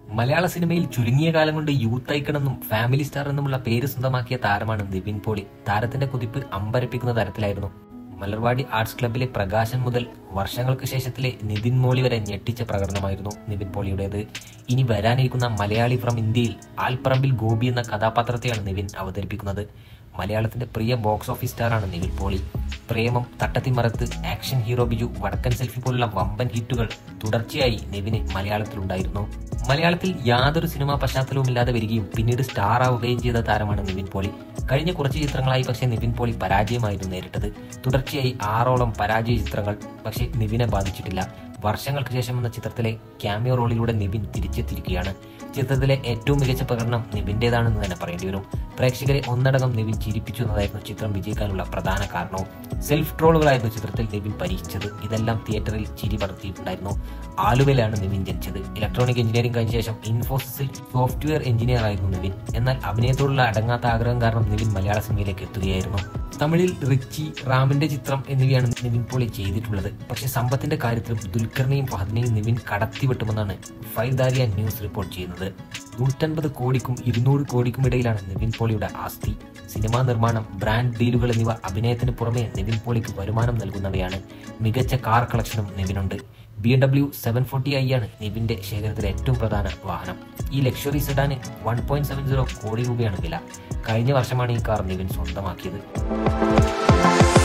മലയാള സിനിമയിൽ ചുരുങ്ങിയ കാലം കൊണ്ട് യൂത്ത് ഐക്കൺ എന്നും ഫാമിലി സ്റ്റാർ എന്നുമുള്ള പേര് സ്വന്തമാക്കിയ താരമാണ് നിവിൻ പോളി. താരത്തിന്റെ കുതിപ്പ് അമ്പരപ്പിക്കുന്ന തരത്തിലായിരുന്നു. മലർവാടി ആർട്സ് ക്ലബിലെ പ്രകാശൻ മുതൽ വർഷങ്ങൾക്ക് ശേഷത്തിലെ നിതിൻ മോളി വരെ ഞെട്ടിച്ച പ്രകടനമായിരുന്നു നിവിൻ പോളിയുടേത്. ഇനി വരാനിരിക്കുന്ന മലയാളി ഫ്രം ഇന്ത്യയിൽ ആൽപ്പറമ്പിൽ ഗോപി എന്ന കഥാപാത്രത്തെയാണ് നിവിൻ അവതരിപ്പിക്കുന്നത്. മലയാളത്തിന്റെ പ്രിയ ബോക്സ് ഓഫീസ് സ്റ്റാറാണ് Nivin Pauly. Premam, Thattathin Marayathu, action hero Biju, Vadakkan selfie പോലുള്ള വമ്പൻ ഹിറ്റുകൾ തുടർച്ചയായി നിവിന് മലയാളത്തിലുണ്ടായിരുന്നു. മലയാളത്തിൽ യാതൊരു സിനിമാ പശ്ചാത്തലവുമില്ലാതെ വരികയും പിന്നീട് സ്റ്റാർ ആവുകയും ചെയ്ത താരമാണ് നിവിൻ പോളി. കഴിഞ്ഞ കുറച്ച് ചിത്രങ്ങളായി പക്ഷേ നിവിൻ പോളി പരാജയമായിരുന്നു നേരിട്ടത്. തുടർച്ചയായി 6ഓളം പരാജയ ചിത്രങ്ങൾ പക്ഷേ നിവിനെ ബാധിച്ചിട്ടില്ല. വർഷങ്ങൾക്ക് ശേഷം എന്ന ചിത്രത്തിലെ ക്യാമിയോ റോളിലൂടെ നിവിൻ തിരിച്ചെത്തിയിരിക്കുകയാണ്. ചിത്രത്തിലെ ഏറ്റവും മികച്ച പ്രകടനം നിവിൻ്റേതാണെന്ന് തന്നെ പറയേണ്ടി വരും. പ്രേക്ഷകരെ ഒന്നടങ്കം നിവിൻ ചിരിപ്പിച്ചു എന്നതായിരുന്നു ചിത്രം വിജയിക്കാനുള്ള പ്രധാന കാരണവും. സെൽഫ് ട്രോളുകളായിരുന്നു ചിത്രത്തിൽ നിവിൻ പരീക്ഷിച്ചത്. ഇതെല്ലാം തിയേറ്ററിൽ ചിരി പടർത്തിയിട്ടുണ്ടായിരുന്നു. ആലുവയിലാണ് നിവിൻ ജനിച്ചത്. ഇലക്ട്രോണിക് എഞ്ചിനീയറിംഗ് കഴിഞ്ഞ ശേഷം ഇൻഫോസിസിൽ സോഫ്റ്റ്വെയർ എഞ്ചിനീയർ ആയിരുന്നു നിവിൻ. എന്നാൽ അഭിനയത്തോടുള്ള അടങ്ങാത്ത ആഗ്രഹം കാരണം നിവിൻ മലയാള സിനിമയിലേക്ക് എത്തുകയായിരുന്നു. തമിഴിൽ റിച്ചി, റാമിന്റെ ചിത്രം എന്നിവയാണ് നിവിൻ പോളി ചെയ്തിട്ടുള്ളത്. പക്ഷേ സമ്പത്തിന്റെ കാര്യത്തിലും ദുൽഖറിനെയും ഫഹദിനെയും നിവിൻ കടത്തിവെട്ടുമെന്നാണ് ഫൈദാരിയ ന്യൂസ് റിപ്പോർട്ട് ചെയ്യുന്നത്. 150 കോടിക്കും 200 കോടിക്കും ഇടയിലാണ് നിവിൻ പോളിയുടെ ആസ്തി. സിനിമാ നിർമ്മാണം, ബ്രാൻഡ് ഡീലുകൾ എന്നിവ അഭിനയത്തിന് പുറമെ നിവിൻ പോളിക്ക് വരുമാനം നൽകുന്നവയാണ്. മികച്ച കാർ കളക്ഷനും നിവിനുണ്ട്. BMW 740i ആണ് നിവിന്റെ ശേഖരത്തിലെ ഏറ്റവും പ്രധാന വാഹനം. ഈ ലക്ഷറി സെഡാന് 1.70 കോടി രൂപയാണ് വില. കഴിഞ്ഞ വർഷമാണ് ഈ കാർ നിവിൻ സ്വന്തമാക്കിയത്.